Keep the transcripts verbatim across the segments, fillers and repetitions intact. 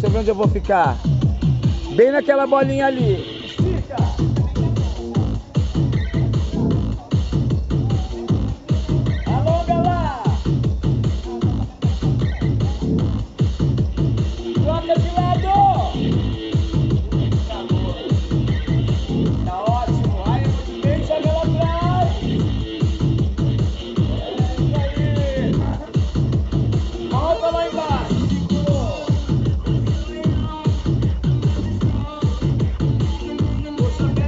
Deixa eu ver onde eu vou ficar. Bem naquela bolinha ali. Estica. Alonga lá. Troca de lado. Tá ótimo. Aí, muito bem. Joga lá atrás. É isso aí. Volta lá embaixo. Segurou. Puxa bem.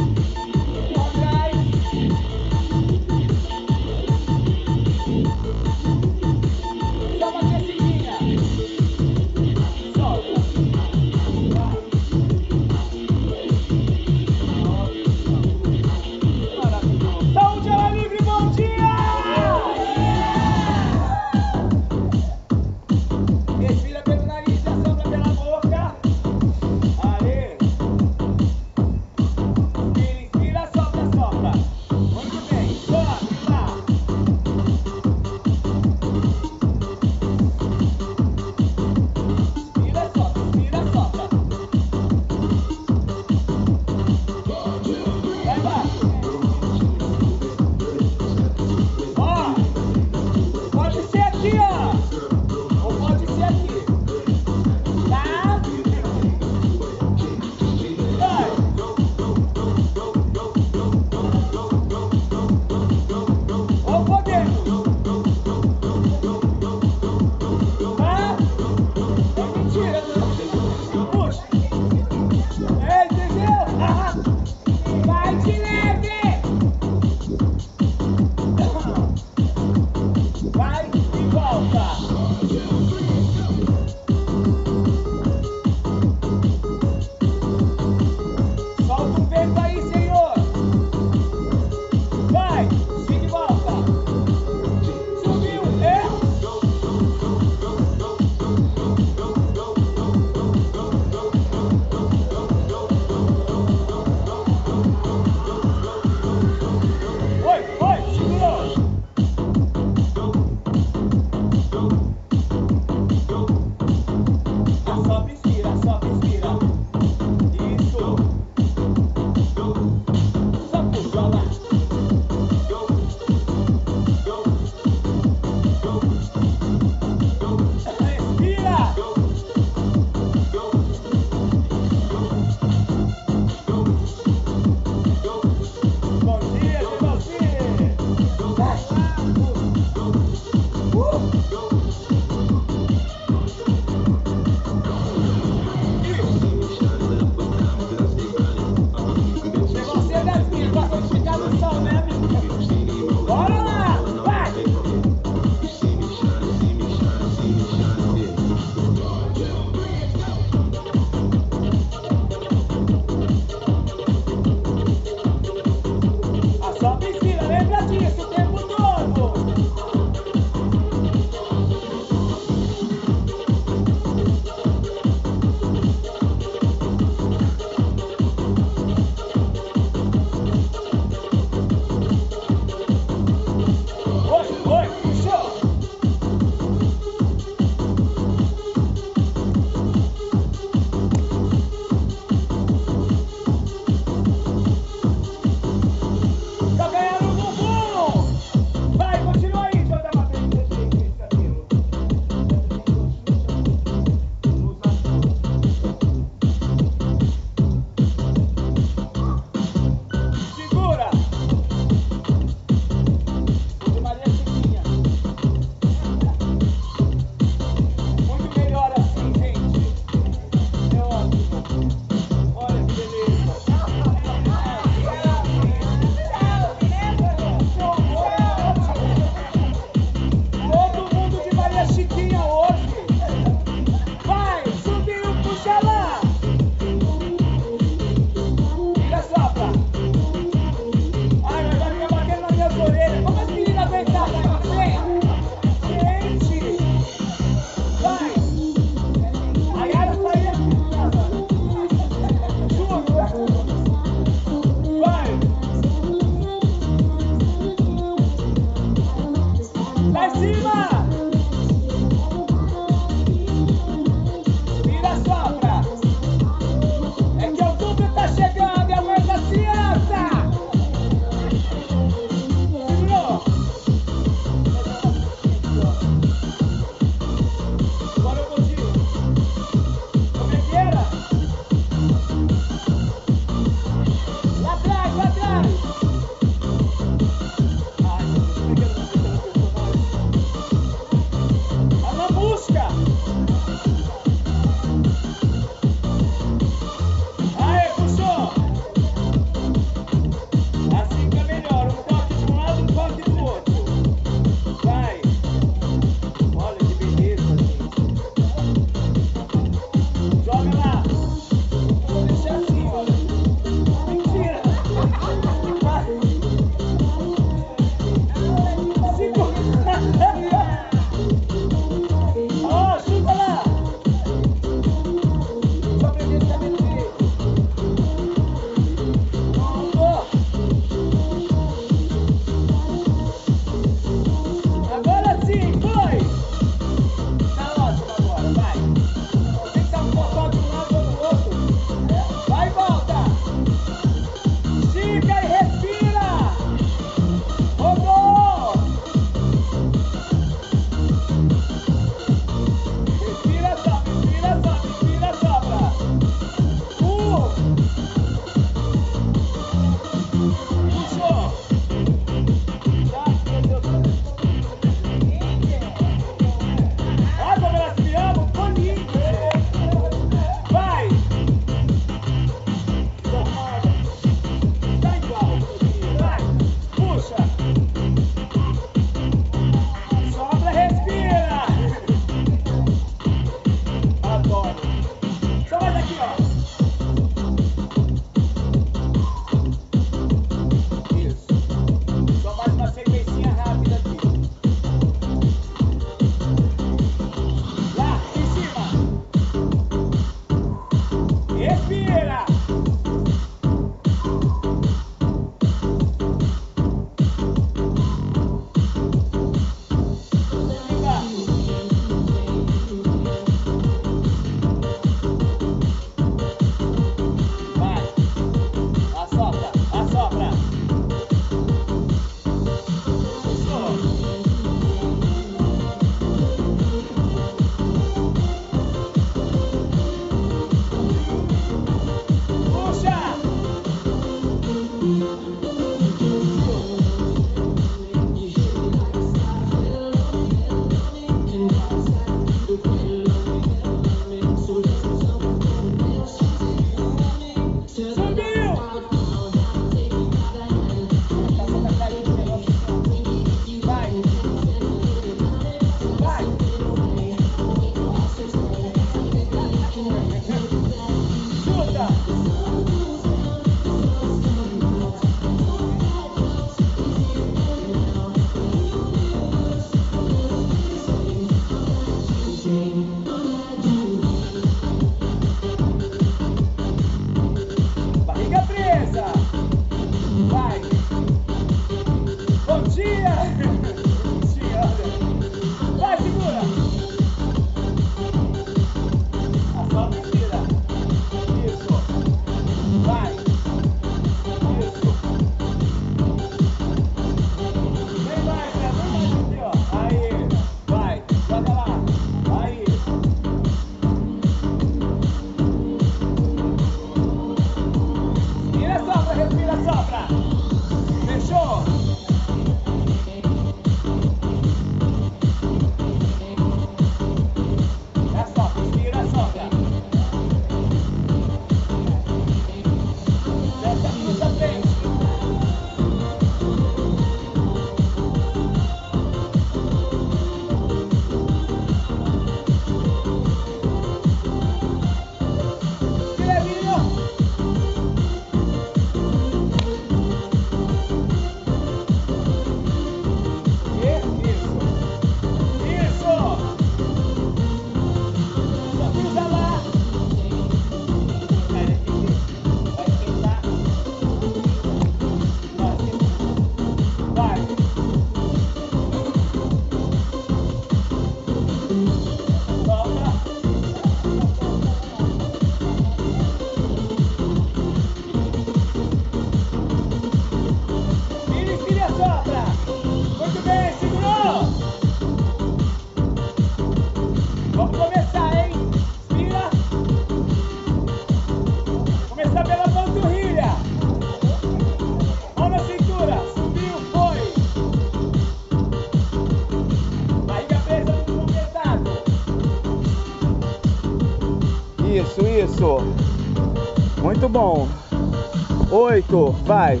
Isso, isso. Muito bom. Oito, vai.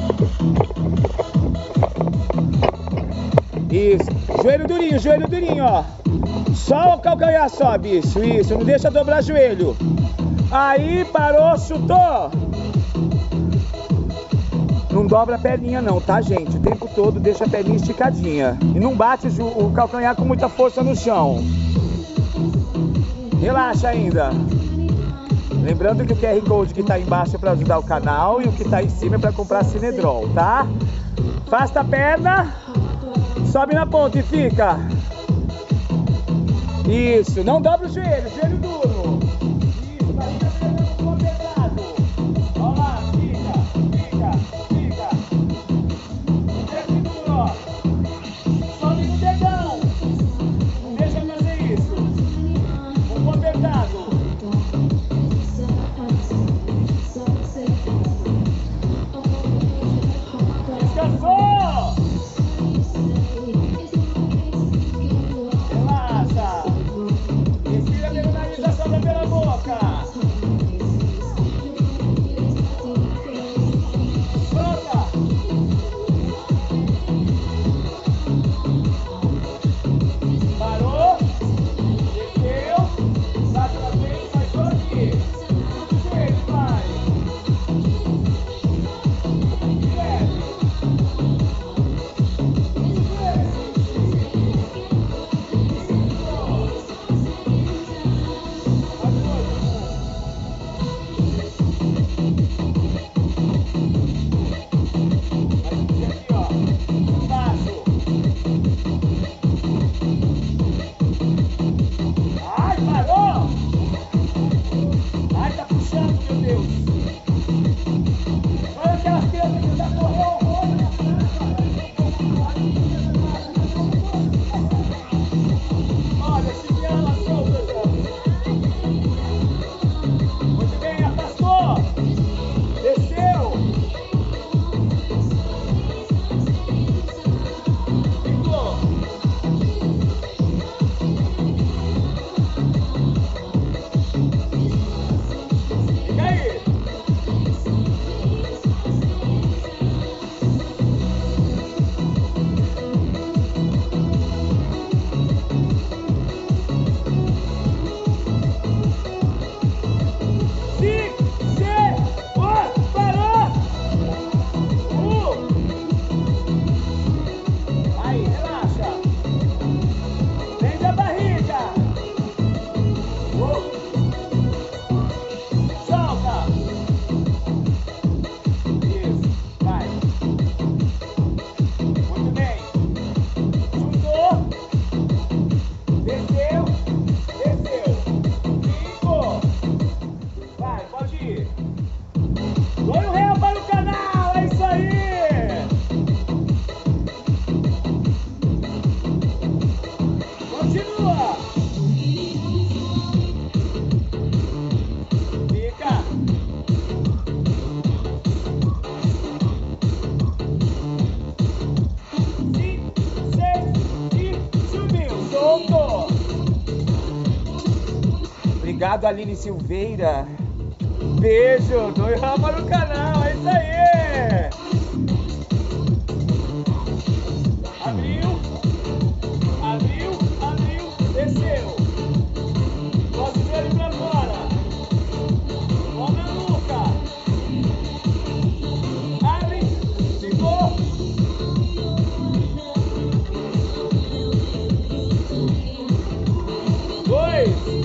Isso. Joelho durinho, joelho durinho, ó. Só o calcanhar só, bicho. Isso, não deixa dobrar joelho. Aí, parou, chutou. Não dobra a perninha não, tá, gente? O tempo todo deixa a perninha esticadinha. E não bate o calcanhar com muita força no chão. Relaxa ainda. Lembrando que o Q R Code que tá embaixo é para ajudar o canal e o que tá em cima é para comprar Cinedrol, tá? Afasta a perna, sobe na ponta e fica. Isso, não dobra o joelho, joelho duro. Isso, barriga pegando um pesado. Olha lá, fica, fica, fica. Joelho duro, ó. Sobe no dedão. Não deixa fazer isso. Um pouco apertado. Descansou! Relaxa! Respira pelo nariz, já solta pela boca! Solta! Parou! Desceu! Bate na frente, vai só aqui! Joelho, vai! Leve! Obrigado, Aline Silveira. Beijo, dois rama no canal, é isso aí. Abriu, abriu, abriu, desceu. Nosso joelho pra fora. Mão na nuca. Abre, ficou. Dois.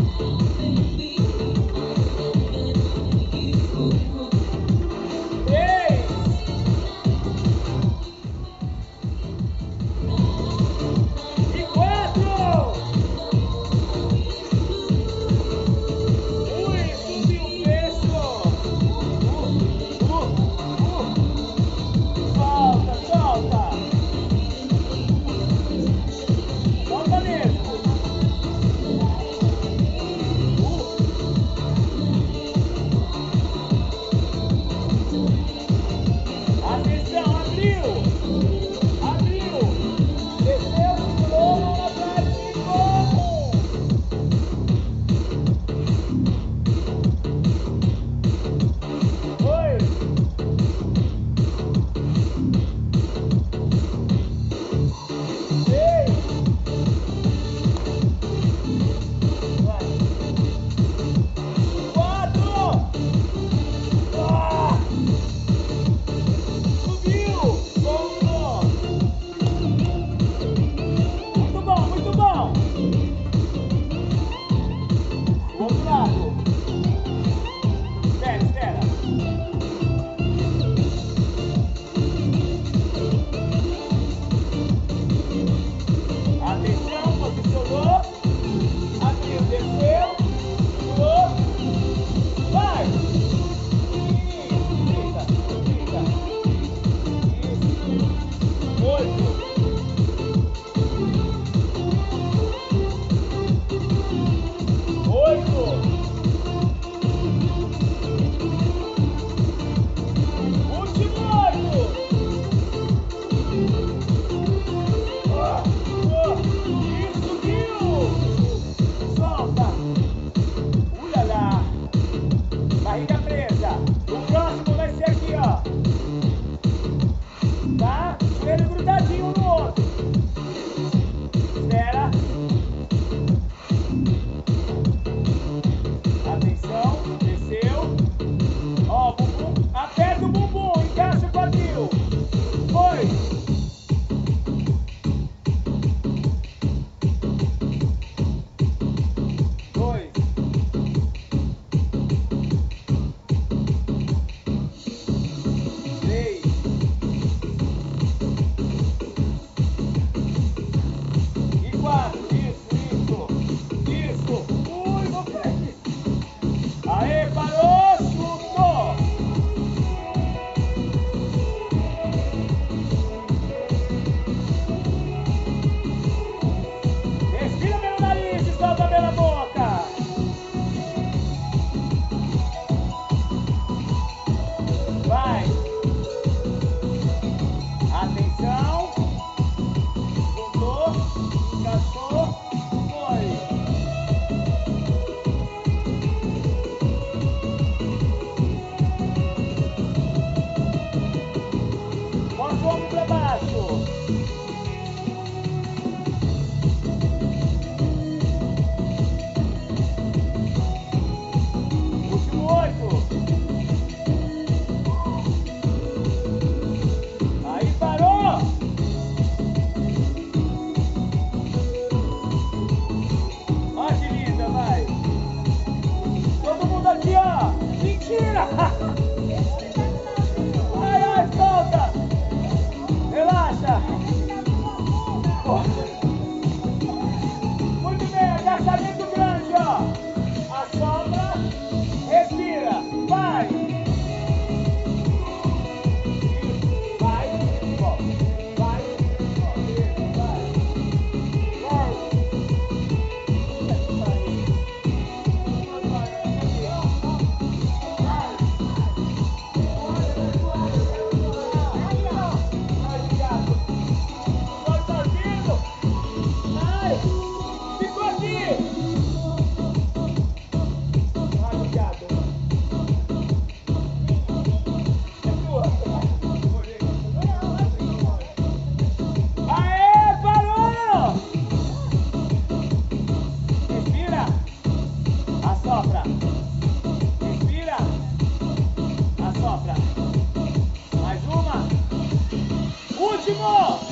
assopra. Respira. Assopra. Mais uma. Último.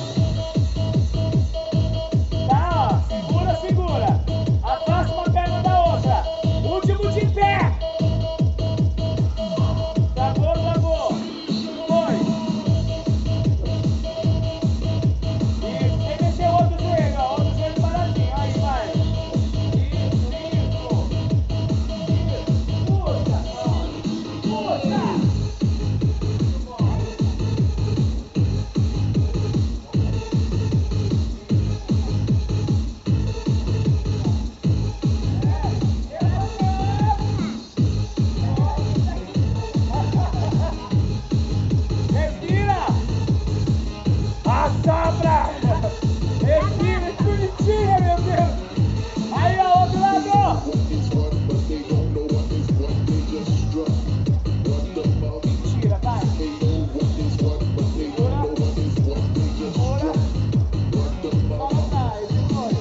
Tá, ó. Segura, segura. Afasta uma perna da outra. Último de pé. Travou, travou. Foi. Isso. Sem mexer o outro joelho, ó. Outro joelho paradinho. Aí, vai. Isso, isso. Isso. Puxa. Puxa. Respira! Assopra! Respira, que bonitinha, meu Deus! Aí, ó, outro lado! Mentira, vai! Segura! Segura! Vamos mais, depois!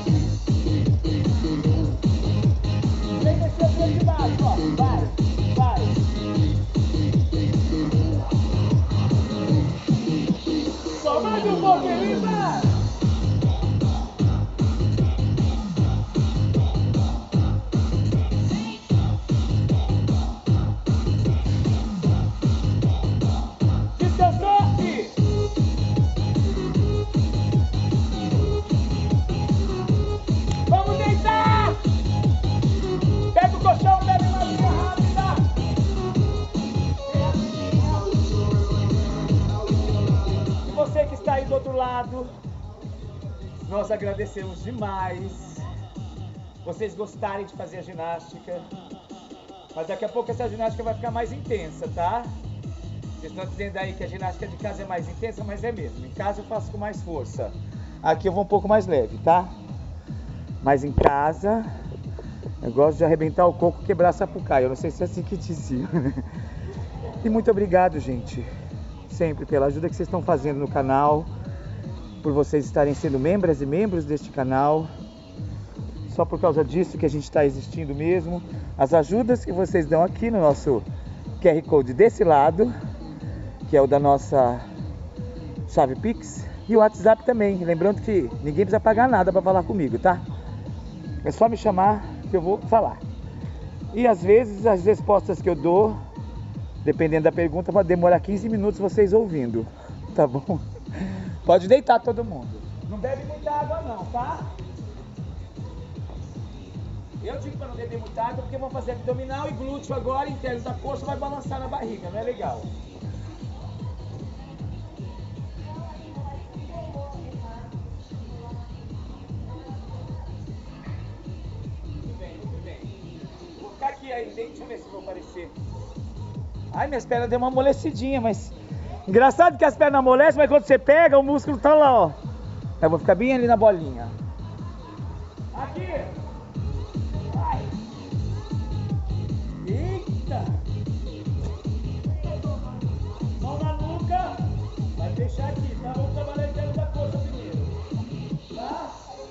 Vem descer pra de baixo, ó! Vai! Vai! Só mais um pouco, Elisa! Descansou aqui! Vamos deitar! Pega o colchão, bebe uma linha rápida! E você que está aí do outro lado, nós agradecemos demais vocês gostarem de fazer a ginástica, mas daqui a pouco essa ginástica vai ficar mais intensa, tá? Vocês estão dizendo aí que a ginástica de casa é mais intensa, mas é mesmo. Em casa eu faço com mais força. Aqui eu vou um pouco mais leve, tá? Mas em casa eu gosto de arrebentar o coco e quebrar a sapucaia. Eu não sei se é assim que dizia. E muito obrigado, gente, sempre pela ajuda que vocês estão fazendo no canal, por vocês estarem sendo membros e membros deste canal. Só por causa disso que a gente está existindo mesmo. As ajudas que vocês dão aqui no nosso Q R Code desse lado, que é o da nossa chave Pix, e o WhatsApp também. Lembrando que ninguém precisa pagar nada para falar comigo, tá? É só me chamar que eu vou falar. E às vezes as respostas que eu dou, dependendo da pergunta, vai demorar quinze minutos vocês ouvindo, tá bom? Pode deitar todo mundo. Não bebe muita água não, tá? Eu digo para não beber muita água porque vamos fazer abdominal e glúteo agora, interno da coxa, vai balançar na barriga, não é legal? Muito bem, muito bem. Vou ficar aqui aí, deixa eu ver se vou aparecer. Ai, minhas pernas deu uma amolecidinha, mas... Engraçado que as pernas amolecem, mas quando você pega, o músculo tá lá, ó. Eu vou ficar bem ali na bolinha. Aqui! Vai! Eita! Mão na nuca. Vai deixar aqui, tá? Vamos trabalhar interno da coxa primeiro. Tá?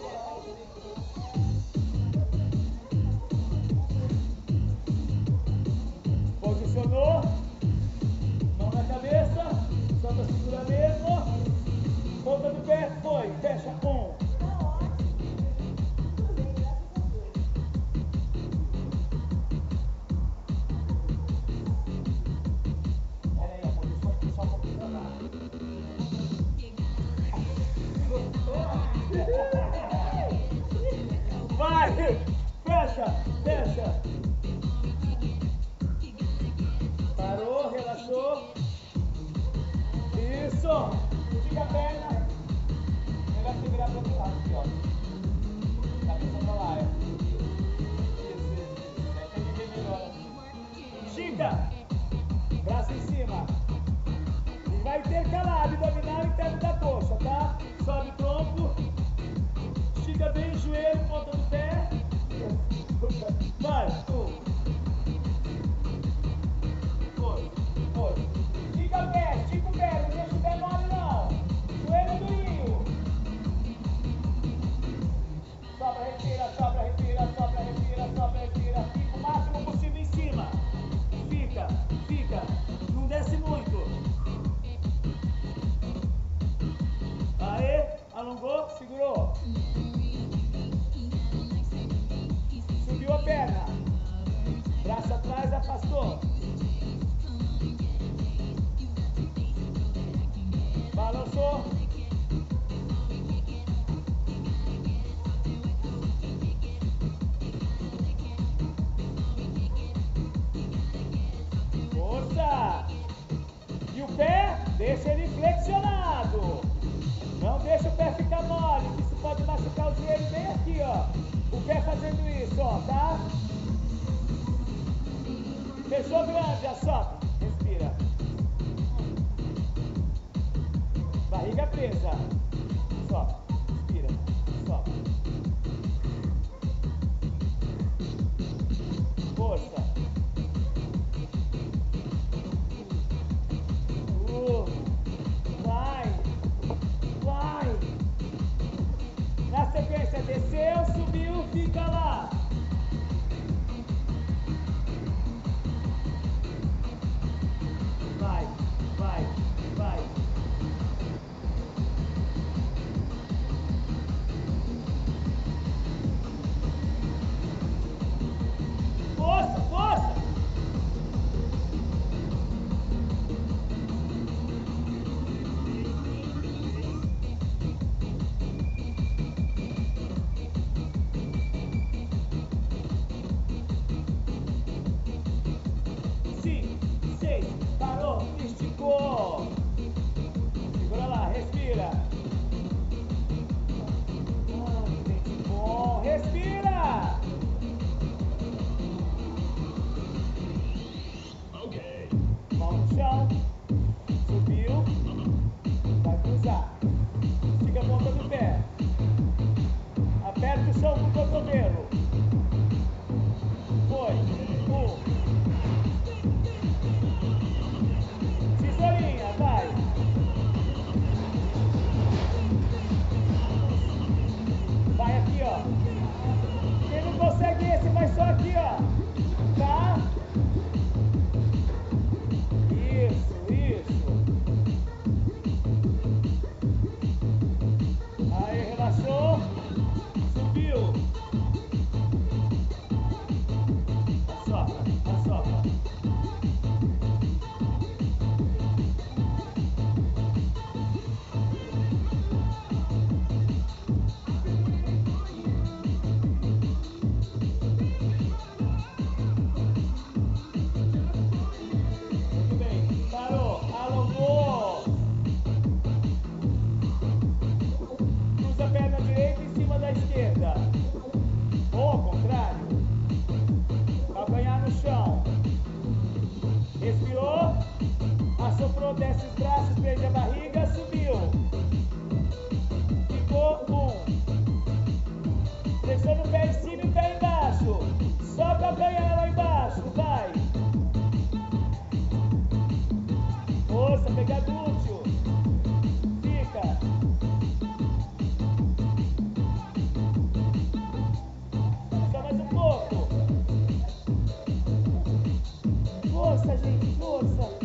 Posicionou. Mão na cabeça. Solta a cintura mesmo. Ponta do pé. Foi. Fecha. Um. Vai! Fecha! Fecha! Parou, relaxou. Isso! Estica a perna. Melhor você virar para o outro lado aqui, ó. Cabeça pra lá, é. Isso, isso, isso. Vai ter que ver melhor. Estica! Braço em cima. E vai intercalar abdominal interno da coxa, tá? Sobe o tronco. Estica bem o joelho, ponta do pé. Vai. Um. Foi. Foi. Estica o pé, estica o pé. Não deixa o pé mole, não. Joelho durinho. Sopra, respira, sopra, respira, sopra, respira, sopra, respira. Fica o máximo possível. Braço atrás, afastou. Balançou. Força. E o pé, deixa ele flexionado. Não deixa o pé ficar mole, que isso pode machucar o joelho bem aqui, ó. O pé fazendo isso, ó, tá? Fechou grande, assopra. Respira. Barriga presa. Sopra. Respira. Sopra. Força. Uh. Vai. Vai. Na sequência, desceu, subiu, fica lá. Vai, vai, vai. Força, força. Cinco, seis, parou, esticou. Segura lá, respira. Ah, gente, bom, respira. Mão no chão, subiu, vai cruzar. Estica a ponta do pé. Aperta o chão com o cotovelo. Foi, um. Tesourinha, vai. Vai aqui, ó. Quem não consegue esse, vai só aqui, ó. Tá? Isso, isso. Aí, relaxou. Subiu. Assopra, assopra. Muito bem. Parou, alongou. Cruza a perna direita em cima da esquerda. Ou ao contrário. Calcanhar no chão. Respirou. Assoprou, desce os braços, prende a barriga, subiu. Ficou um. Pressiona o pé em cima e o pé embaixo. Só calcanhar lá embaixo, vai. Força, pega glúteo. Fica. Só mais um pouco. Força, gente, força.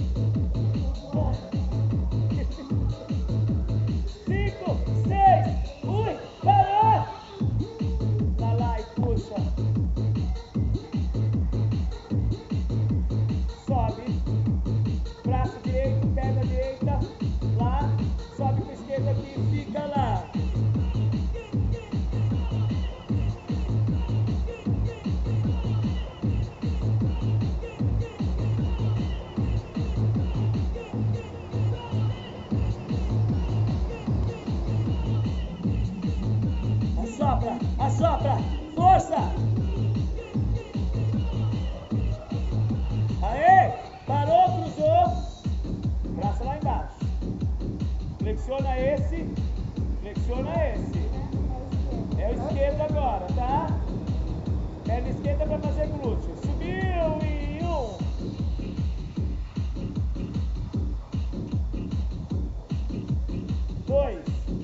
Cinco, seis, ui, parou. Vai lá e puxa. Sobe. Braço direito, perna direita. Lá. Sobe com a esquerda aqui e fica lá. Assopra, assopra, força! Aê! Parou, cruzou. Braço lá embaixo. Flexiona esse, flexiona esse. É o esquerdo agora, tá? Perna esquerda para fazer glúteo. Subiu e um. Dois.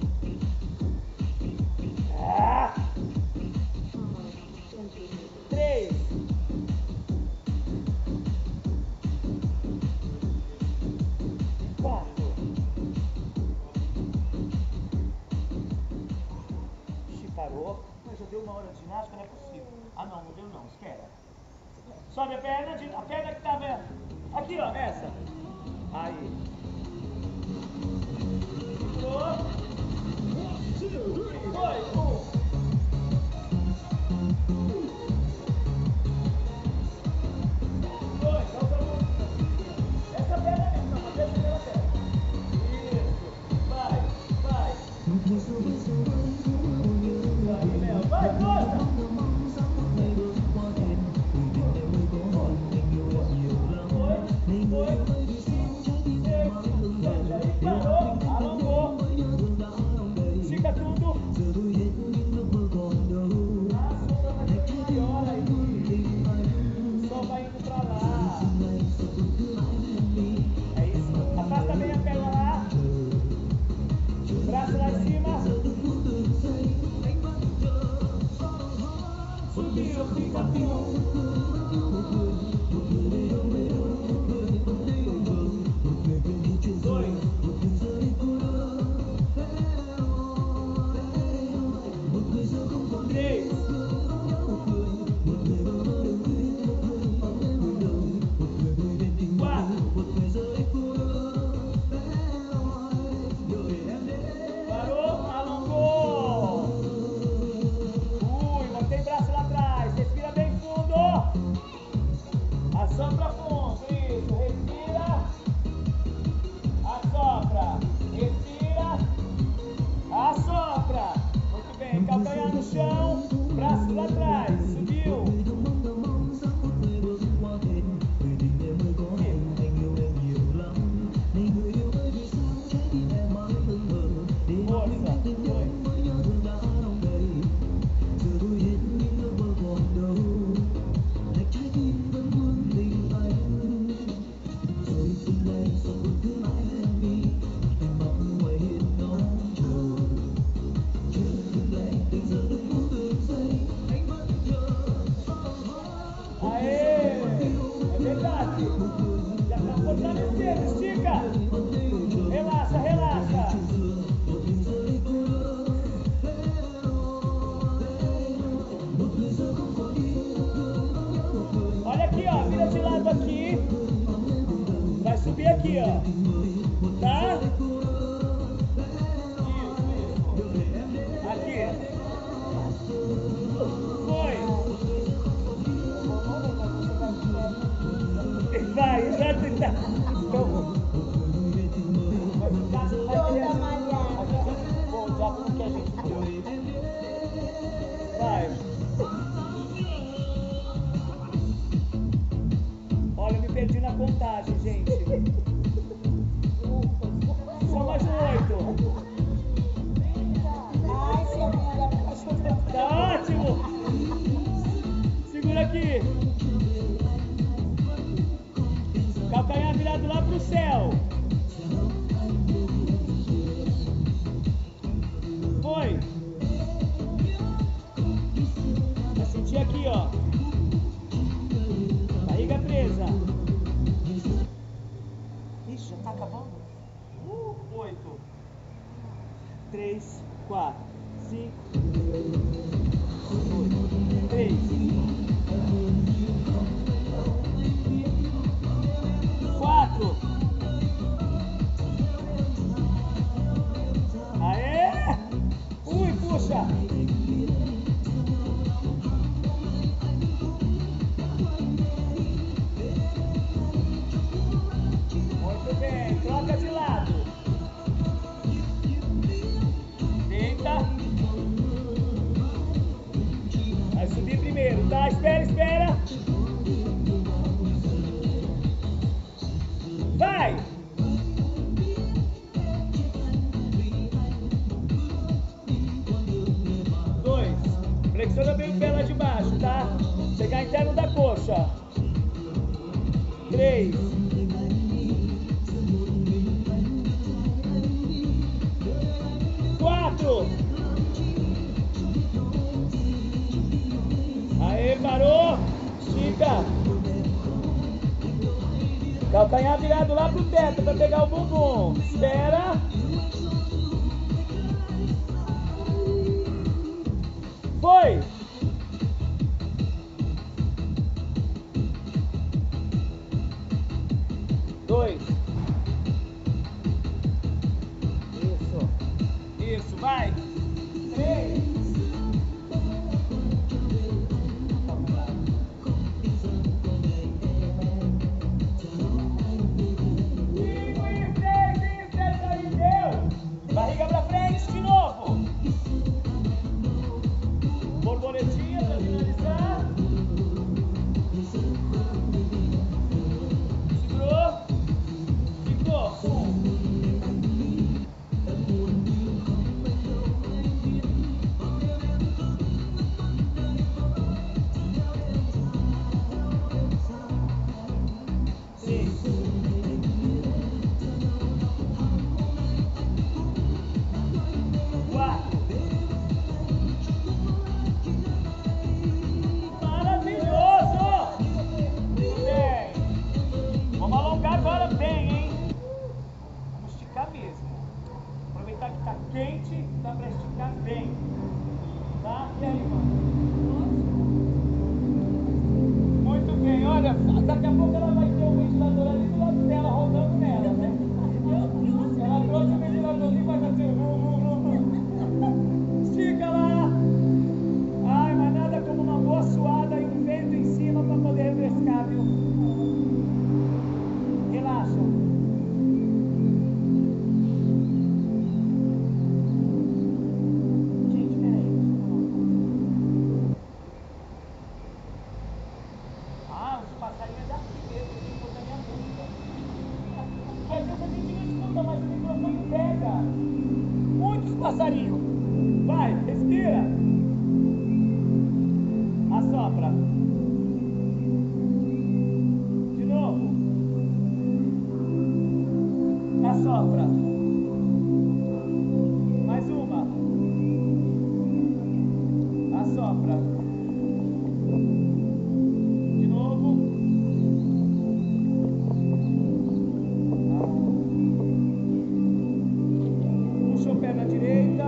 Ah! Três. Quatro. Ixi, parou. Mas já deu uma hora de ginástica, não é possível. Ah, não, não deu não, esquece. Sobe a perna, a perna que tava aqui, ó, essa. Aí. Segurou. Foi, um. Dois, outra mão. Essa perna mesmo, não, mas essa pela perna. Isso. Vai, vai. Aí, Léo. Vai, força. Aqui, ó. Tá? Aqui. Foi. Vai, já tá. Vai. Olha, eu me perdi na contagem, gente. Só mais um oito. Tá ótimo. Segura aqui. Calcanhar virado lá pro céu. Foi. Vai sentir aqui, ó. Barriga presa. Ixi, já tá acabando? Uh, oito. Três, quatro, cinco, oito, três. Quatro. Aê! Ui, puxa! Muito bem, troca de lado. Deita. Vai subir primeiro, tá? Espera, espera. Vai! Dois. Flexiona bem o pé lá de baixo, tá? Chegar interno da coxa. Três. Quatro. Aê, parou. Estica. Calcanhar virado lá pro teto para pegar o bumbum. Espera. Foi. dois. Isso. Isso, vai. Três. Barriga pra frente de novo. Borboletinha pra finalizar. Segurou. Ficou. Um. Quente, dá pra esticar bem, tá? E aí, mano? Muito bem, olha, daqui a pouco ela vai ter um ventilador ali do lado dela, rodando nela, né? Ela trouxe o ventiladorzinho e vai assim, vum, vum, vum, vum. Estica lá. Ai, mas nada como uma boa suada e um vento em cima pra poder refrescar, viu? Relaxa. Passarinho, vai, respira, assopra, de novo, assopra, mais uma, assopra, de novo, puxa o pé na direita.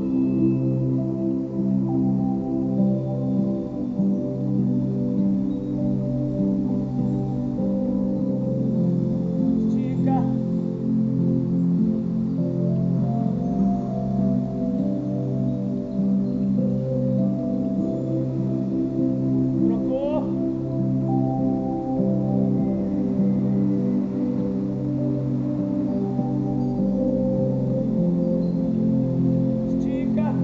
Estica. Trocou. Estica.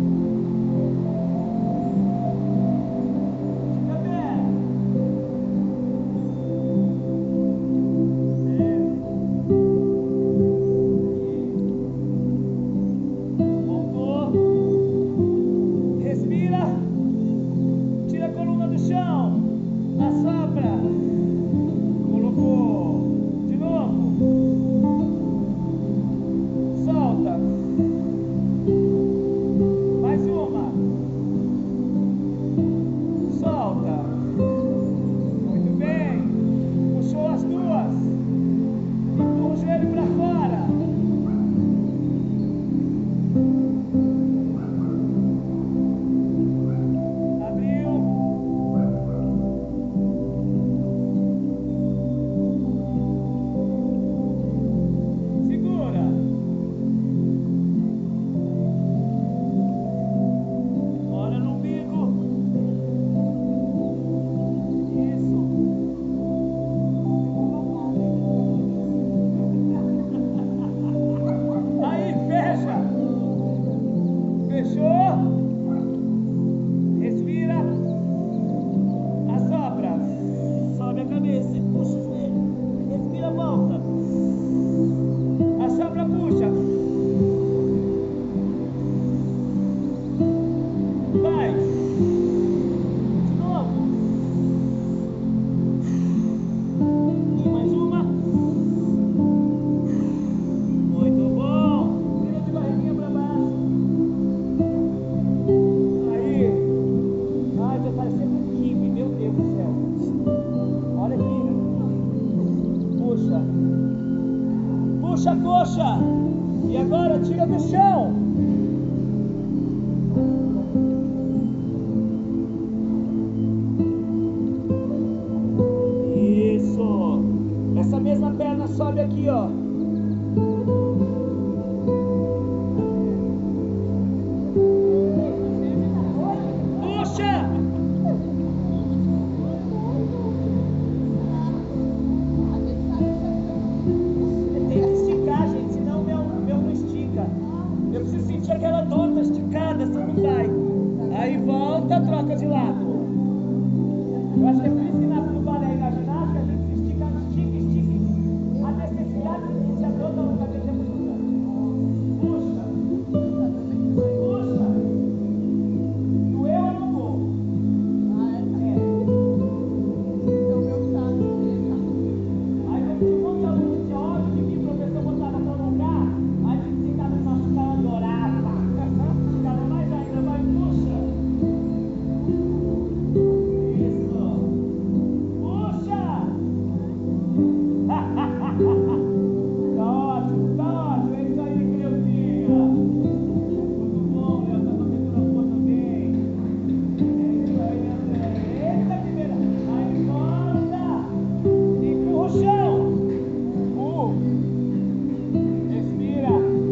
Puxa a coxa. E agora tira do chão. Isso. Essa mesma perna sobe aqui, ó. Puxa! Tem que esticar, gente, senão o meu, meu não estica. Eu preciso sentir aquela torta esticada, senão não vai. Aí volta, troca de lado. Eu acho que é por isso que nasce no balé e na ginástica, a gente se estica, estica, estica. A necessidade de se a dor da cabeça é muito grande. Puxa! Puxa! Doeu ou não vou? É. Aí eu tinha um monte de aluno que tinha ódio de mim, o professor botava pra alongar, aí a gente ficava me machucando, adorava. Ficava mais ainda, vai, puxa! Isso! Puxa! Tá ótimo, tá ótimo, é isso aí, criancinha! Muito bom, Léo, tá fazendo a foto bem. É isso aí, André. Eita, primeira! Aí volta! Empurra o chão! Uh! Respira!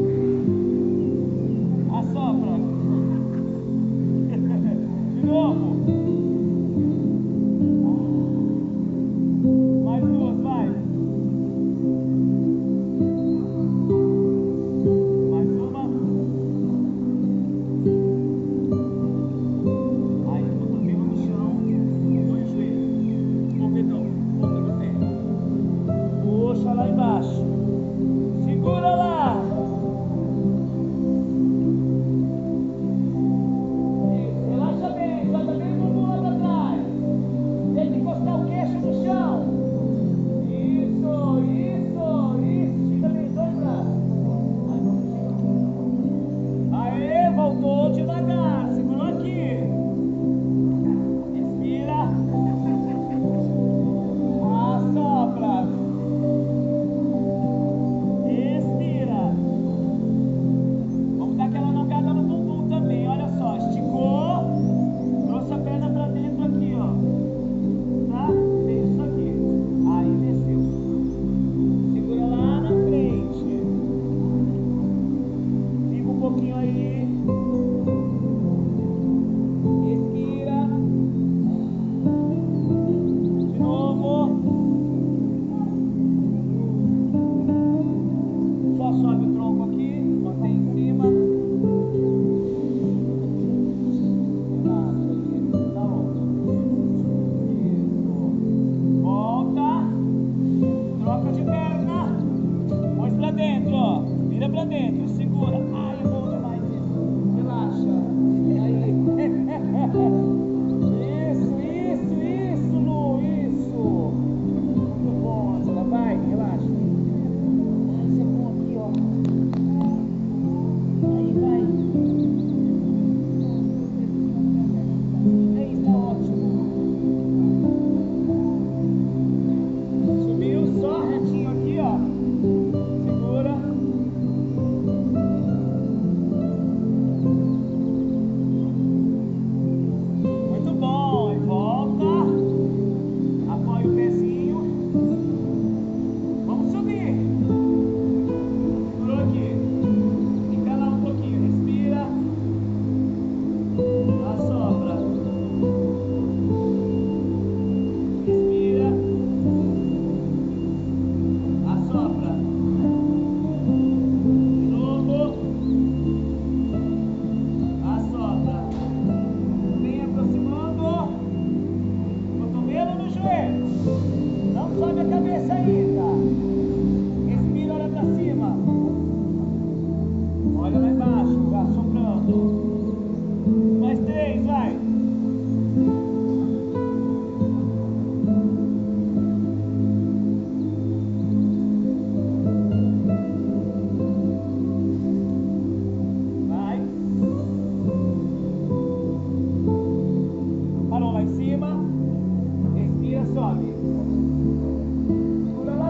Assopra! De novo! Mais duas, vai! Mais uma! Aí, cotovelo no chão, dois joelhos, cotovelo, ponta do pé. Puxa lá embaixo. Segura lá. Isso, relaxa bem, solta bem o bumbum lá pra trás. Tenta encostar o queixo no chão. Isso, isso, isso. Estica bem os dois braços. Aê, voltou devagar. Segurou aqui. Respira. Assopra. Expira. Vamos dar aquela alongada no bumbum também. Olha só, esticou, trouxe a perna pra dentro aqui, ó. Tá? Fez isso aqui. Aí desceu. Segura lá na frente. Fica um pouquinho aí. Expira. De novo. Só sobe o tronco aqui, mantém em cima. Relaxa aí, tá bom. Isso. Volta. Troca de perna. Põe pra dentro, ó. Vira pra dentro, segura. Ai, é bom demais isso. Relaxa. Aí. Isso, isso, isso, Lu, isso. Muito bom, Angela. Vai, relaxa. Isso é bom aqui, ó. Aí vai. É isso, tá ótimo. Subiu só retinho aqui, ó. Segura. Muito bom. E volta. Apoia o pezinho. Vamos subir. Segurou aqui. Fica lá um pouquinho. Respira. Assopra. Respira. Assopra. De novo. Assopra. Vem aproximando. Cotovelo no joelho. Não sobe a cabeça ainda. Respira, olha pra cima. Olha lá embaixo, assoprando. Mais três, vai. Vai. Parou lá em cima. Respira, sobe. Segura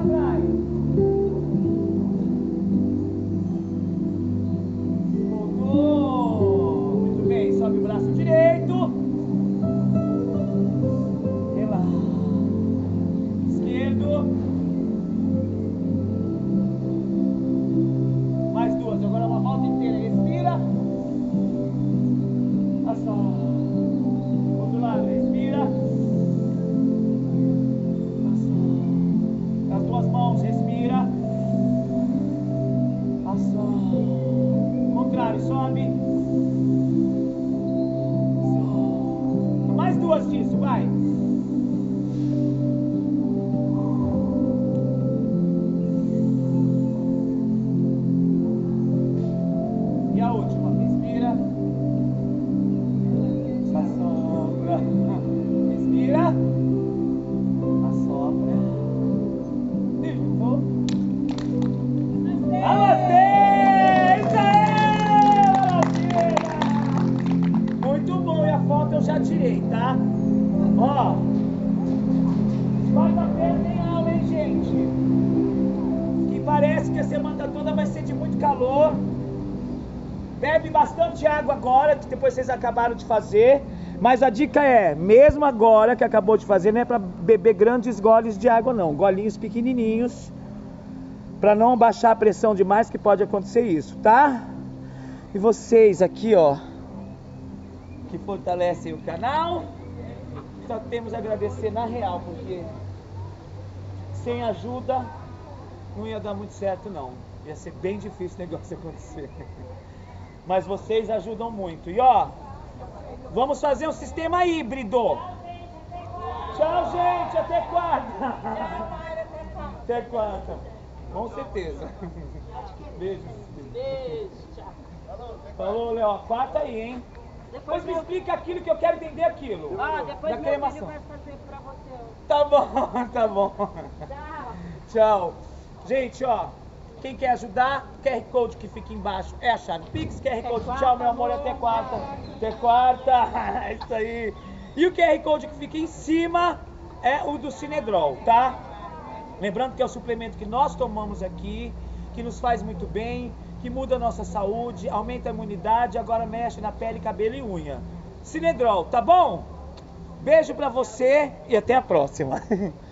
vai ser de muito calor. Bebe bastante água agora, que depois vocês acabaram de fazer. Mas a dica é, mesmo agora que acabou de fazer, não é para beber grandes goles de água não. Golinhos pequenininhos. Para não baixar a pressão demais, que pode acontecer isso, tá? E vocês aqui, ó, que fortalecem o canal, só temos a agradecer na real, porque sem ajuda não ia dar muito certo não. Ia ser bem difícil o negócio acontecer. Mas vocês ajudam muito. E ó, vamos fazer um sistema híbrido. Tchau, gente. Até quarta. Até quarta. Com certeza. Beijo. Beijo, tchau. Falou, Léo. Quarta aí, hein? Depois me explica aquilo que eu quero entender aquilo. Ah, depois da meu cremação. filho vai fazer pra você. Tá bom, tá bom. Tchau. Tchau. Gente, ó. Quem quer ajudar, Q R Code que fica embaixo é a chave Pix. Q R Code, quarta, tchau, meu amor, amor. até quarta. Até quarta. É isso aí. E o Q R Code que fica em cima é o do Cinedrol, tá? Lembrando que é o suplemento que nós tomamos aqui, que nos faz muito bem, que muda a nossa saúde, aumenta a imunidade, agora mexe na pele, cabelo e unha. Cinedrol, tá bom? Beijo pra você e até a próxima.